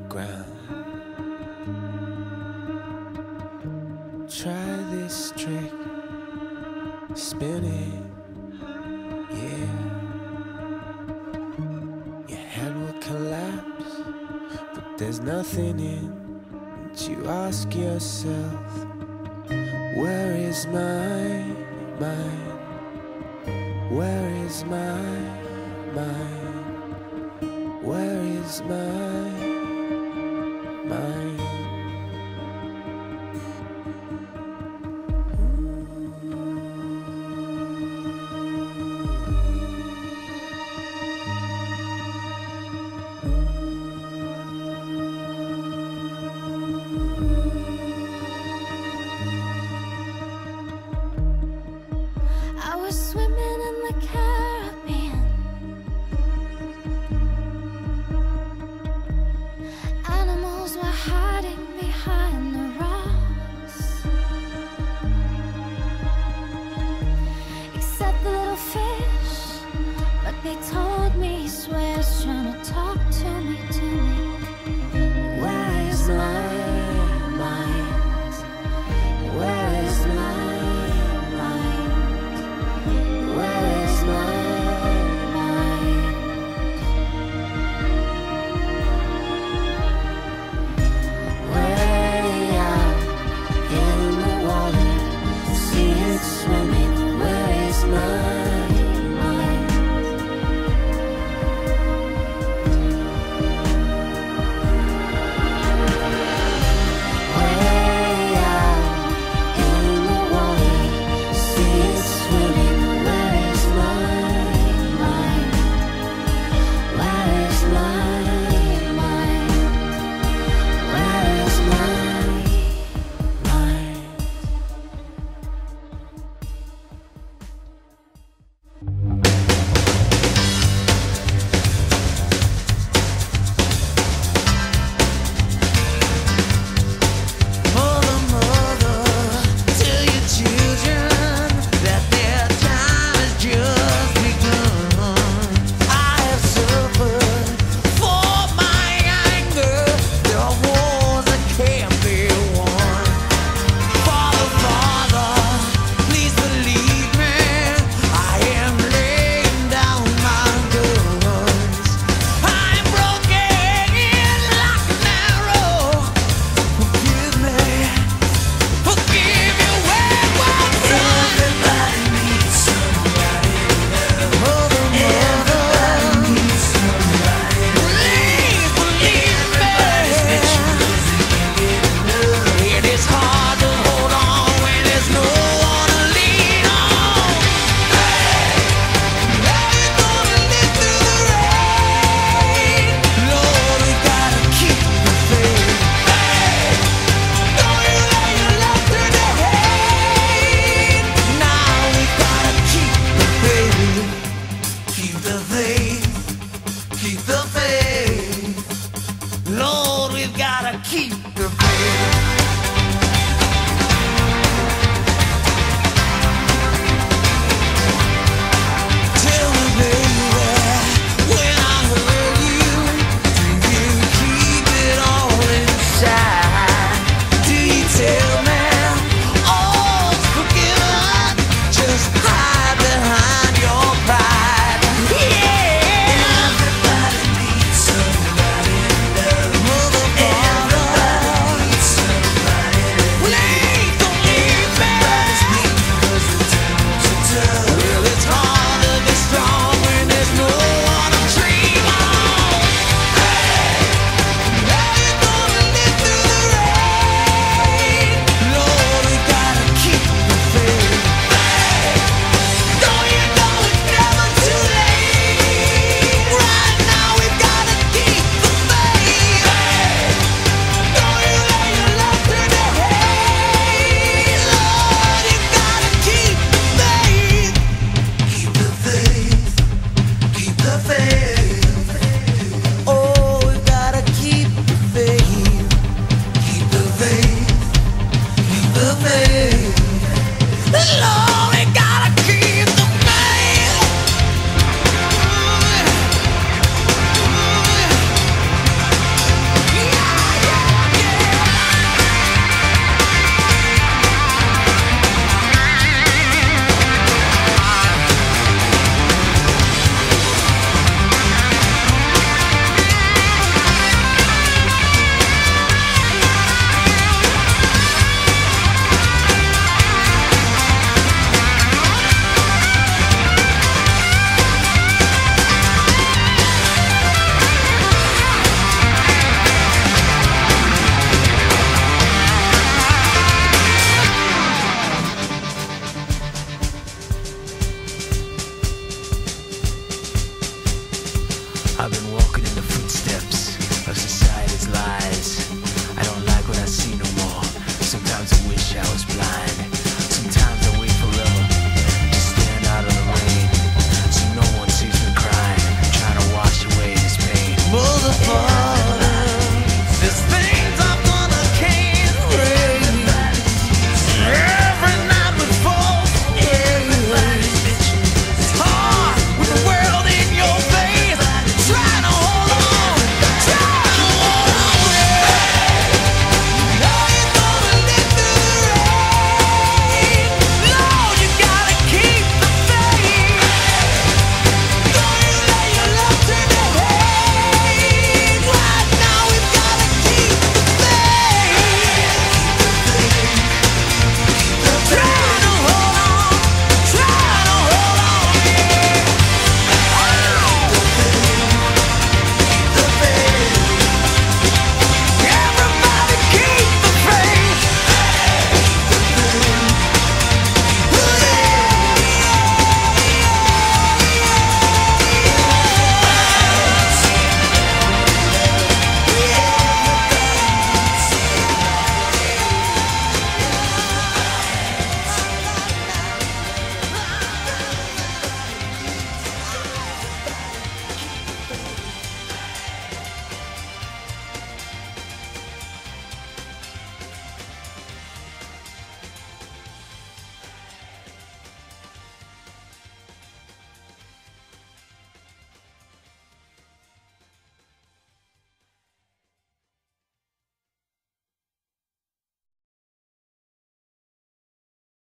ground. Try this trick, spin it, yeah. Your head will collapse, but there's nothing in it. You ask yourself, where is my mind? Where is my mind? Where is my mind? I was swimming in the Caribbean. Animals were hiding behind the rocks, except the little fish. But they told me he swears, trying to talk to me, Where is my mind? Where is my mind? Where is my mind? Way out in the water, see it swimming. Where is my mind? Way out in the water, see it swimming. Where is my mind? Where is my mind? Where is my mind? Mother, mother, tell your children that their time has just begun. I have suffered for my anger. There are wars that can't be won. Father, Father, please believe me. I am laying down my guns. I'm broken like an arrow. Forgive me. Forgive you where I've done. Everybody needs somebody to love. Mother, everybody needs somebody to love. Please believe me. Everybody's been choosing, can't get enough. It is hard to hold on when there's no one to lean on. Hey, how you gonna live through the rain? Lord, we gotta keep the faith. Hey, don't you let your love turn to hate. Now we gotta keep the faith. Keep the faith. Keep the faith. Lord, we've gotta keep the faith.